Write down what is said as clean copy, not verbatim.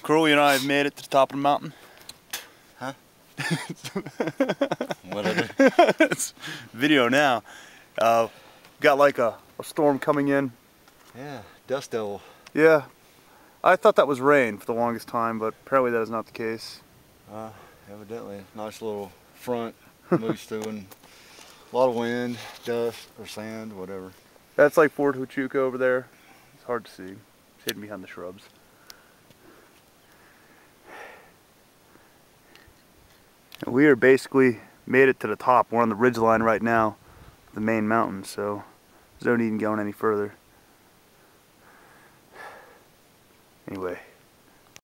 Crew, you know, I've made it to the top of the mountain. Huh? What is it? It's video now. Got like a storm coming in. Yeah, dust devil. Yeah. I thought that was rain for the longest time, but apparently that is not the case. Evidently, nice little front moves through and a lot of wind, dust, or sand, whatever. That's like Fort Huachuca over there. It's hard to see. It's hidden behind the shrubs. And we are basically made it to the top. We're on the ridge line right now, the main mountain, so there's no need in going any further. Anyway.